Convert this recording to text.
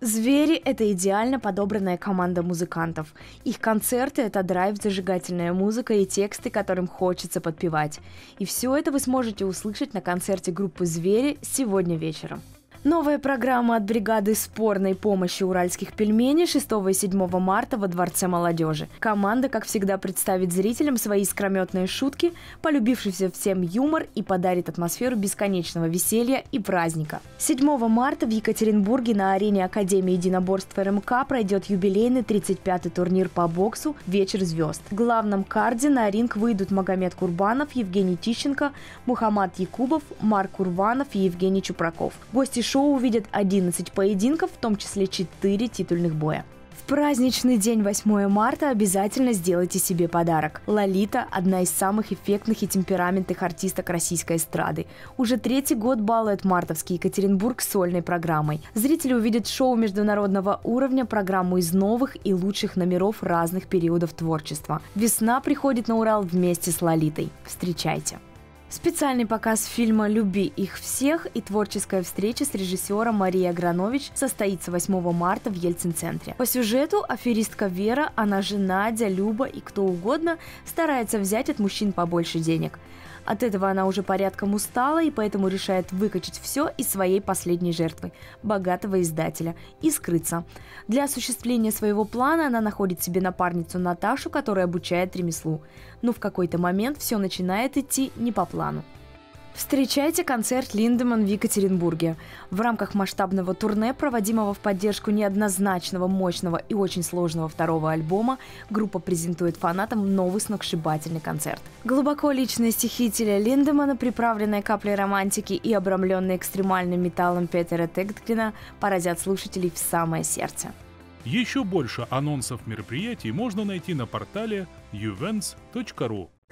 «Звери» — это идеально подобранная команда музыкантов. Их концерты — это драйв, зажигательная музыка и тексты, которым хочется подпевать. И все это вы сможете услышать на концерте группы «Звери» сегодня вечером. Новая программа от бригады спорной помощи уральских пельменей 6 и 7 марта во Дворце молодежи. Команда, как всегда, представит зрителям свои искрометные шутки, полюбившийся всем юмор и подарит атмосферу бесконечного веселья и праздника. 7 марта в Екатеринбурге на арене Академии единоборств РМК пройдет юбилейный 35-й турнир по боксу «Вечер звезд». В главном карде на ринг выйдут Магомед Курбанов, Евгений Тищенко, Мухаммад Якубов, Марк Курбанов и Евгений Чупраков. Гости шоу увидят 11 поединков, в том числе 4 титульных боя. В праздничный день 8 марта обязательно сделайте себе подарок. Лолита – одна из самых эффектных и темпераментных артисток российской эстрады. Уже 3-й год балует мартовский Екатеринбург сольной программой. Зрители увидят шоу международного уровня, программу из новых и лучших номеров разных периодов творчества. Весна приходит на Урал вместе с Лолитой. Встречайте! Специальный показ фильма «Люби их всех» и творческая встреча с режиссером Марией Агранович состоится 8 марта в Ельцин-центре. По сюжету аферистка Вера, она же Надя, Люба и кто угодно старается взять от мужчин побольше денег. От этого она уже порядком устала и поэтому решает выкачать все из своей последней жертвы – богатого издателя, и скрыться. Для осуществления своего плана она находит себе напарницу Наташу, которая обучает ремеслу. Но в какой-то момент все начинает идти не по плану. Встречайте концерт Линдеманн в Екатеринбурге. В рамках масштабного турне, проводимого в поддержку неоднозначного, мощного и очень сложного второго альбома, группа презентует фанатам новый сногсшибательный концерт. Глубоко личные стихи Тиля Линдеманна, приправленные каплей романтики и обрамленные экстремальным металлом Петера Тегтквина, поразят слушателей в самое сердце. Еще больше анонсов мероприятий можно найти на портале events.ru.